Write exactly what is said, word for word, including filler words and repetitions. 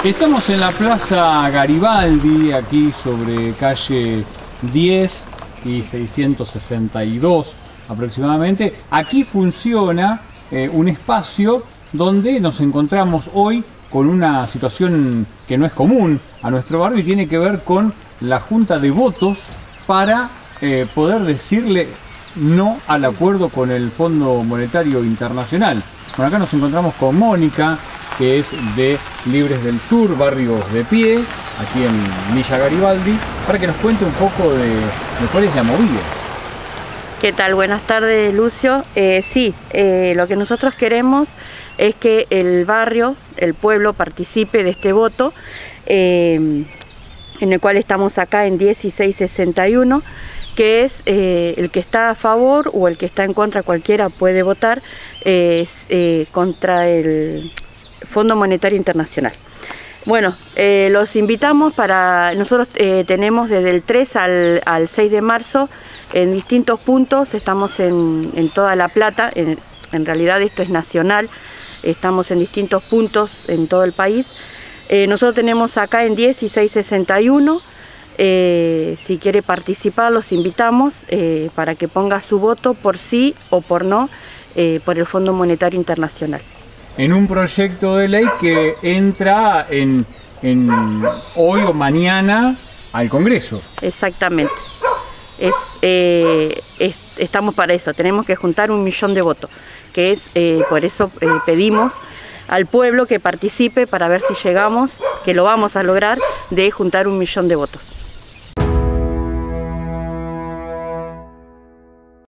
Estamos en la Plaza Garibaldi, aquí sobre calle diez y seiscientos sesenta y dos aproximadamente. Aquí funciona eh, un espacio donde nos encontramos hoy con una situación que no es común a nuestro barrio y tiene que ver con la junta de votos para eh, poder decirle no al acuerdo con el Fondo Monetario Internacional. Bueno, acá nos encontramos con Mónica, que es de Libres del Sur, Barrios de Pie, aquí en Villa Garibaldi, para que nos cuente un poco de, de cuál es la movida. ¿Qué tal? Buenas tardes, Lucio. Eh, sí, eh, lo que nosotros queremos es que el barrio, el pueblo, participe de este voto, eh, en el cual estamos acá en dieciséis sesenta y uno, que es eh, el que está a favor o el que está en contra, cualquiera puede votar, eh, eh, contra el Fondo Monetario Internacional. Bueno, eh, los invitamos para, nosotros eh, tenemos desde el tres al, al seis de marzo en distintos puntos, estamos en, en toda La Plata, en, en realidad esto es nacional, estamos en distintos puntos en todo el país. Eh, nosotros tenemos acá en dieciséis sesenta y uno, eh, si quiere participar los invitamos eh, para que ponga su voto por sí o por no eh, por el Fondo Monetario Internacional. En un proyecto de ley que entra en, en hoy o mañana al Congreso. Exactamente. Es, eh, es, estamos para eso, tenemos que juntar un millón de votos, que es eh, por eso eh, pedimos al pueblo que participe para ver si llegamos, que lo vamos a lograr, de juntar un millón de votos.